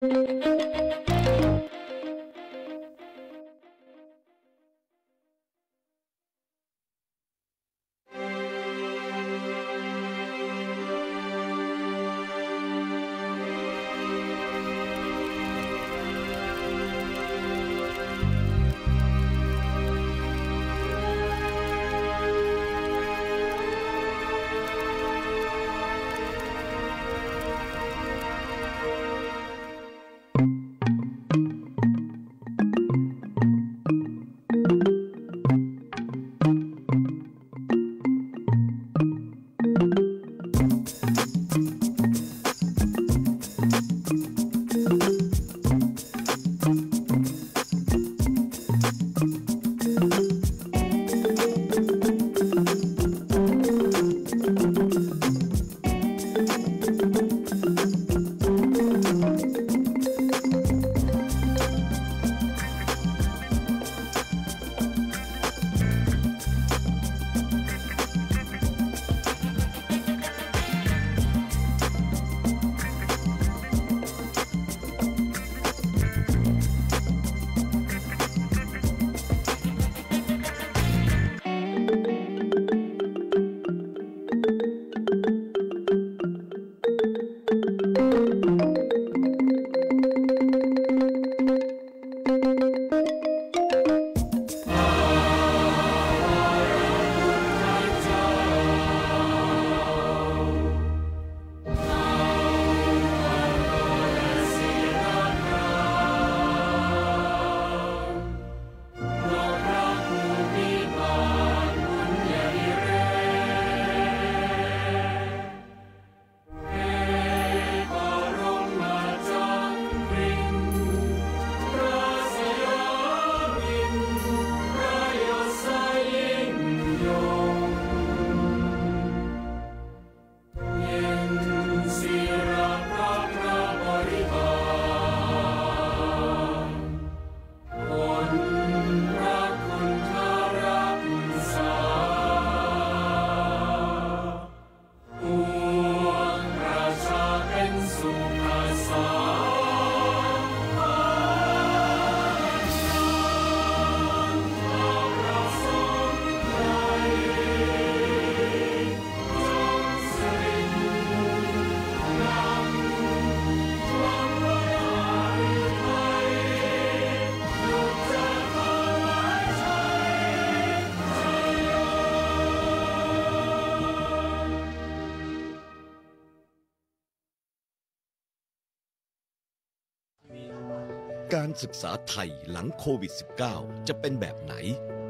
การศึกษาไทยหลังโควิด -19 จะเป็นแบบไหน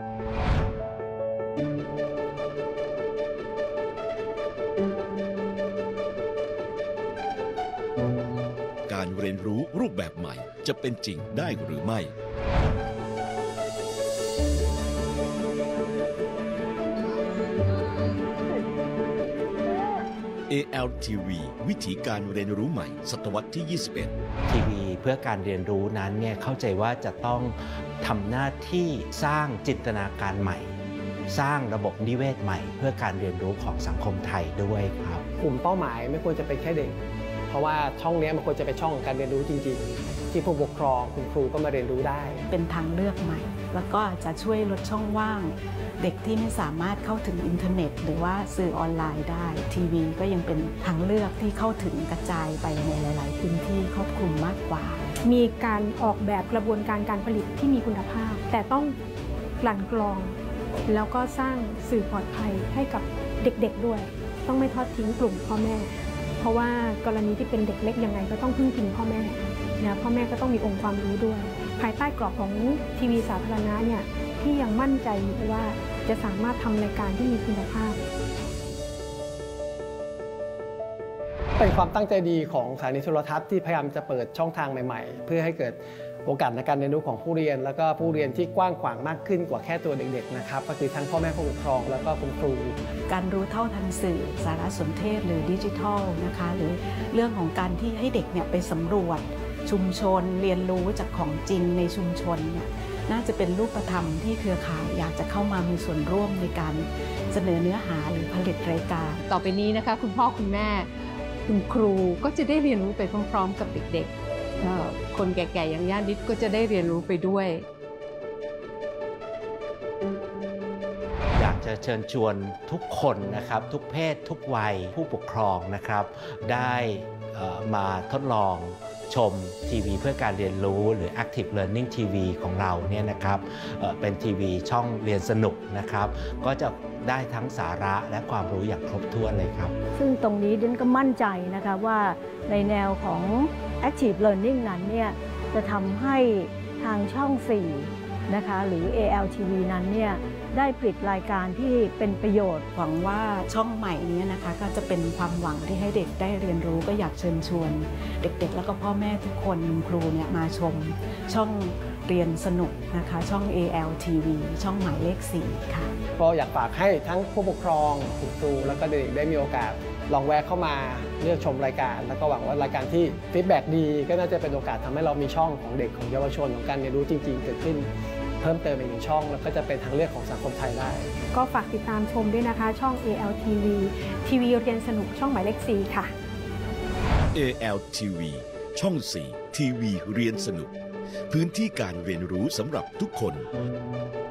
การเรียนรู้รูปแบบใหม่จะเป็นจริงได้หรือไม่ ALTV วิถีการเรียนรู้ใหม่ศตวรรษที่ 21 ทีวีเพื่อการเรียนรู้นั้นเนี่ยเข้าใจว่าจะต้องทำหน้าที่สร้างจินตนาการใหม่สร้างระบบนิเวศใหม่เพื่อการเรียนรู้ของสังคมไทยด้วยครับกลุ่มเป้าหมายไม่ควรจะเป็นแค่เด็กเพราะว่าช่องนี้มันควรจะเป็นช่องของการเรียนรู้จริงๆที่ผู้ปกครองคุณครูก็มาเรียนรู้ได้เป็นทางเลือกใหม่แล้วก็จะช่วยลดช่องว่างเด็กที่ไม่สามารถเข้าถึงอินเทอร์เน็ตหรือว่าสื่อออนไลน์ได้ทีวีก็ยังเป็นทางเลือกที่เข้าถึงกระจายไปในหลายๆพื้นที่ครอบคลุมมากกว่ามีการออกแบบกระบวนการผลิตที่มีคุณภาพแต่ต้องกลั่นกรองแล้วก็สร้างสื่อปลอดภัยให้กับเด็กๆด้วยต้องไม่ทอดทิ้งกลุ่มพ่อแม่เพราะว่ากรณีที่เป็นเด็กเล็กยังไงก็ต้องพึ่งพิงพ่อแม่นะพ่อแม่ก็ต้องมีองค์ความรู้ด้วยภายใต้กรอบของทีวีสาธารณะเนี่ยที่ยังมั่นใจอยู่ว่าจะสามารถทำรายการที่มีคุณภาพเป็นความตั้งใจดีของสถานีโทรทัศน์ที่พยายามจะเปิดช่องทางใหม่ๆเพื่อให้เกิดโอกาสในการเรียนรู้ของผู้เรียนแล้วก็ผู้เรียนที่กว้างขวางมากขึ้นกว่าแค่ตัวเด็กๆนะครับก็คือทั้งพ่อแม่ผู้ปกครองแล้วก็คุณครูการรู้เท่าทันสื่อสารสนเทศหรือดิจิทัลนะคะหรือเรื่องของการที่ให้เด็กเนี่ยไปสำรวจชุมชนเรียนรู้จากของจริงในชุมชนเนี่ยน่าจะเป็นรูปธรรมที่เครือข่ายอยากจะเข้ามามีส่วนร่วมในการเสนอเนื้อหาหรือผลิตรายการต่อไปนี้นะคะคุณพ่อคุณแม่คุณครูก็จะได้เรียนรู้ไปพร้อมๆกับเด็กๆคนแก่ๆอย่างย่านิดก็จะได้เรียนรู้ไปด้วยอยากจะเชิญชวนทุกคนนะครับทุกเพศทุกวัยผู้ปกครองนะครับได้มาทดลองชมทีวีเพื่อการเรียนรู้หรือ Active Learning TV ของเราเนี่ยนะครับเป็นทีวีช่องเรียนสนุกนะครับก็จะได้ทั้งสาระและความรู้อย่างครบถ้วนเลยครับซึ่งตรงนี้ดิฉันก็มั่นใจนะคะว่าในแนวของ Active Learning นั้นเนี่ยจะทำให้ทางช่อง 4 นะคะหรือ ALTV นั้นเนี่ยได้ผลิตรายการที่เป็นประโยชน์หวังว่าช่องใหม่นี้นะคะก็จะเป็นความหวังที่ให้เด็กได้เรียนรู้ก็อยากเชิญชวนเด็กๆแล้วก็พ่อแม่ทุกคนครูเนี่ยมาชมช่องเรียนสนุกนะคะช่อง ALTV ช่องหมายเลข 4 ค่ะก็อยากฝากให้ทั้งผู้ปกครองคุณครูแล้วก็เด็กๆได้มีโอกาสลองแวะเข้ามาเลือกชมรายการแล้วก็หวังว่ารายการที่ฟีดแบ็กดีก็น่าจะเป็นโอกาสทำให้เรามีช่องของเด็กของเยาวชนของการเรียนรู้จริงๆเกิดขึ้นเพิ่มเติมอีกหนึ่งช่องแล้วก็จะเป็นทางเลือกของสังคมไทยได้ก็ฝากติดตามชมด้วยนะคะช่อง ALTV ทีวีเรียนสนุกช่องหมายเลข 4 ค่ะ ALTV ช่อง 4 ทีวีเรียนสนุกพื้นที่การเรียนรู้สำหรับทุกคน